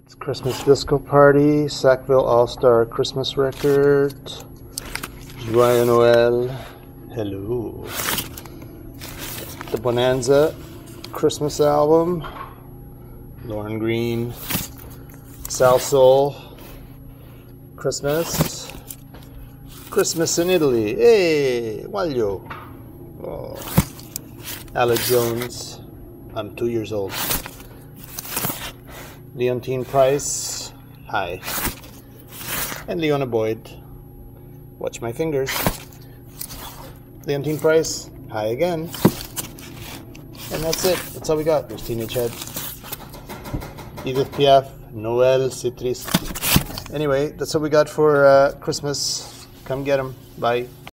It's Christmas Disco Party, Sackville All-Star Christmas Record, Joyeux Noël, hello. The Bonanza Christmas Album, Lauren Green, Sal Soul, Christmas in Italy, hey, Waglio. Oh. Alec Jones, I'm 2 years old. Leontine Price, hi. And Leona Boyd, watch my fingers. Leontine Price, hi again. And that's it, that's all we got. There's Teenage Head, Edith Piaf, Noël, c'est triste. Anyway, that's what we got for Christmas. Come get 'em. Bye.